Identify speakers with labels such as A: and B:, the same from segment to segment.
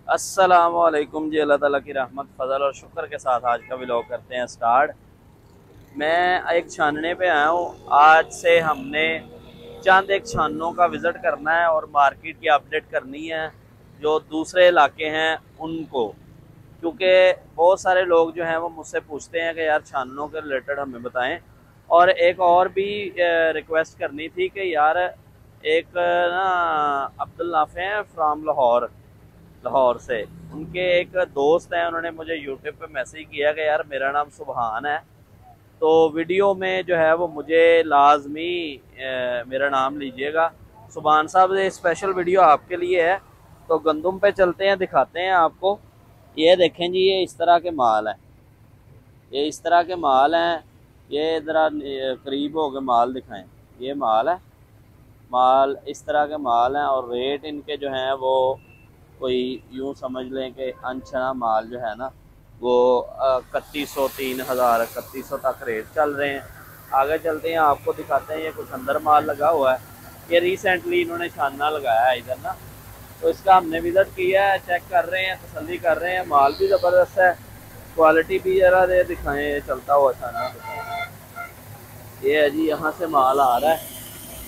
A: अस्सलामुअलैकुम जी। अल्लाह ताला की रहमत फ़ज़ल और शुक्र के साथ आज का व्लॉग करते हैं स्टार्ट। मैं एक छानने पे आया हूँ। आज से हमने चंद एक छानों का विज़िट करना है और मार्केट की अपडेट करनी है जो दूसरे इलाके हैं उनको, क्योंकि बहुत सारे लोग जो हैं वो मुझसे पूछते हैं कि यार छानों के रिलेटेड हमें बताएं। और एक और भी रिक्वेस्ट करनी थी कि यार एक ना अब्दुल नाफे हैं फ्राम लाहौर, लाहौर से, उनके एक दोस्त हैं, उन्होंने मुझे यूट्यूब पे मैसेज किया कि यार मेरा नाम सुबहान है, तो वीडियो में जो है वो मुझे लाजमी मेरा नाम लीजिएगा। सुबहान साहब ये स्पेशल वीडियो आपके लिए है। तो गंदम पे चलते हैं, दिखाते हैं आपको। ये देखें जी, ये इस तरह के माल हैं, ये इस तरह के माल हैं। ये ज़रा करीब हो के माल दिखाएं। ये माल है, माल इस तरह के माल हैं और रेट इनके जो हैं वो कोई यूँ समझ लें कि अनछना माल जो है ना वो 3100 3000 3100 तक रेट चल रहे हैं। आगे चलते हैं, आपको दिखाते हैं। ये कुछ अंदर माल लगा हुआ है, ये रिसेंटली इन्होंने छानना लगाया है इधर ना, तो इसका हमने विजिट किया है, चेक कर रहे हैं, तसल्ली कर रहे हैं। माल भी ज़बरदस्त है, क्वालिटी भी जरा दे दिखाएँ, चलता हुआ छानना दिखाएँ। ये है जी, यहाँ से माल आ रहा है,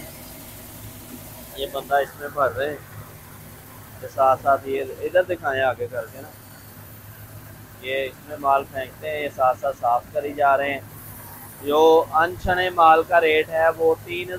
A: ये बंदा इसमें भर रहे हैं, के साथ साथ ये इधर दिखाएं आगे करके ना, ये इसमें माल फेंकते हैं, ये साथ साथ साफ करी जा रहे हैं। जो अनछने माल का रेट है वो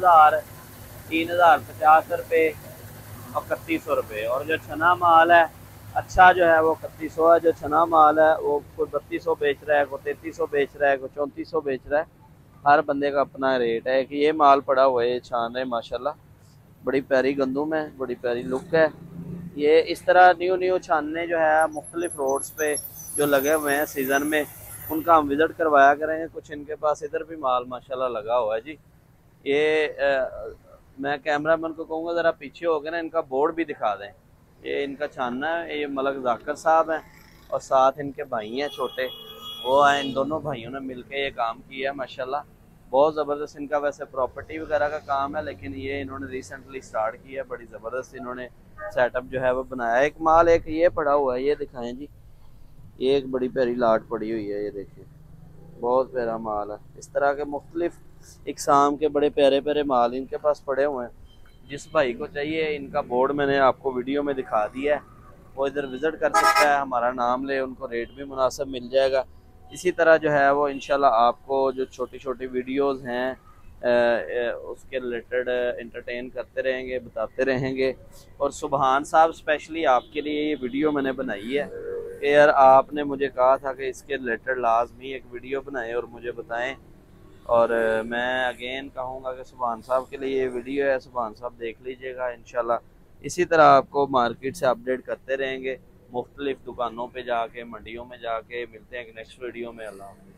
A: 3050 रुपये और 3100 रुपये, और जो छना माल है अच्छा जो है वो 3100 है। जो छना माल है वो कोई 3200 बेच रहा है, कोई 3300 बेच रहा है, कोई 3400 बेच रहा है। हर बंदे का अपना रेट है। कि ये माल पड़ा हुआ है, ये छान रहे माशाल्लाह, बड़ी प्यारी गंदुम है, बड़ी प्यारी लुक है। ये इस तरह न्यू न्यू छानने जो है मुख्तलिफ रोड्स पे जो लगे हुए हैं सीज़न में, उनका हम विज़िट करवाया करेंगे। कुछ इनके पास इधर भी माल माशाल्लाह लगा हुआ है जी। ये मैं कैमरा मैन को कहूँगा ज़रा पीछे हो गए ना, इनका बोर्ड भी दिखा दें। ये इनका छानना है, ये मलक जाकर साहब हैं और साथ इनके भाई हैं छोटे, वो हैं। इन दोनों भाइयों ने मिलकर ये काम किया है माशाल्लाह, बहुत ज़बरदस्त। इनका वैसे प्रॉपर्टी वगैरह का काम है, लेकिन ये इन्होंने रिसेंटली स्टार्ट किया है। बड़ी ज़बरदस्त इन्होंने सेटअप जो है वो बनाया। एक माल एक ये पड़ा हुआ है, ये दिखाएं जी। ये एक बड़ी प्यारी लाट पड़ी हुई है, ये देखिए, बहुत प्यारा माल है। इस तरह के मुख्तलिफ इकसाम के बड़े प्यारे प्यारे माल इनके पास पड़े हुए हैं। जिस भाई को चाहिए, इनका बोर्ड मैंने आपको वीडियो में दिखा दिया है, वो इधर विज़िट कर सकता है, हमारा नाम ले, उनको रेट भी मुनासिब मिल जाएगा। इसी तरह जो है वो इंशाल्लाह आपको जो छोटी छोटी वीडियोस हैं उसके रिलेटेड एंटरटेन करते रहेंगे, बताते रहेंगे। और सुबहान साहब स्पेशली आपके लिए ये वीडियो मैंने बनाई है कि यार आपने मुझे कहा था कि इसके रिलेटेड लाजमी एक वीडियो बनाएं और मुझे बताएं। और मैं अगेन कहूँगा कि सुबहान साहब के लिए ये वीडियो है, सुबहान साहब देख लीजिएगा। इंशाल्लाह इसी तरह आपको मार्केट से अपडेट करते रहेंगे, मुख्तलिफ दुकानों पे जाके, मंडियों में जाके। मिलते हैं नेक्स्ट वीडियो में। अल्लाह।